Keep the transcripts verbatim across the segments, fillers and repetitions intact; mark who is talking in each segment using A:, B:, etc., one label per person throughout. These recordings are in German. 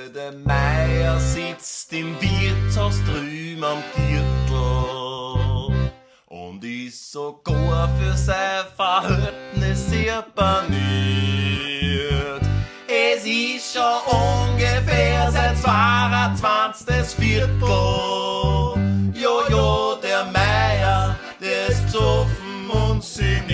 A: Der Meier sitzt im Wirtshaus drüben am Gürtel und ist sogar für sein Verhältnis sehr paniert. Es ist schon ungefähr seit zweiundzwanzigstes Viertel. Jojo, der Meier, der ist besoffen und sinniert.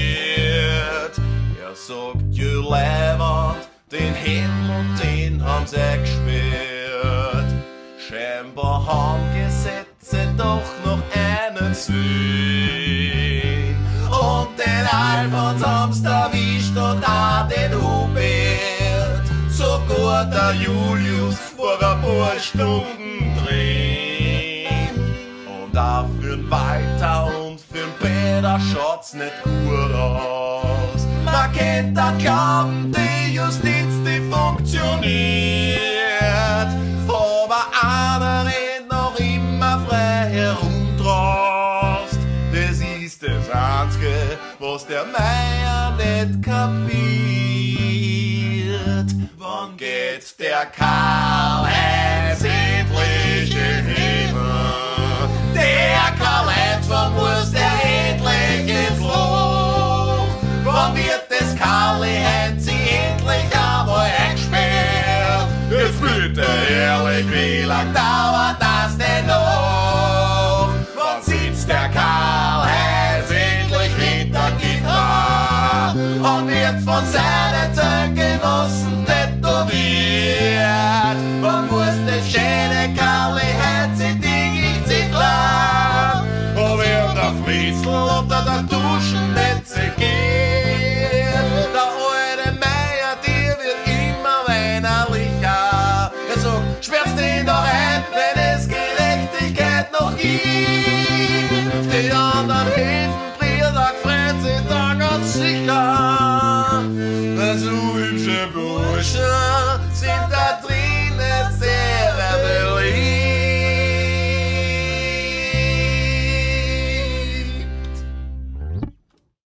A: Er sagt, jö Leiwand, den Helm und den haben sie gesperrt. Scheinbar haben Gesetze doch noch einen Sinn. Und den Alfons haben's erwischt und auch den Hubert. Sogar der Julius war ein paar Stunden drin. Und auch für'n Walter und für'n Peter schaut's nicht gut aus. Man kennt das glauben, die Justiz, die funktioniert. Aber einer rennt noch immer frei herumtraust. Das ist das Einzige, was der Meier nicht kapiert. Wann geht der Karl-Heinz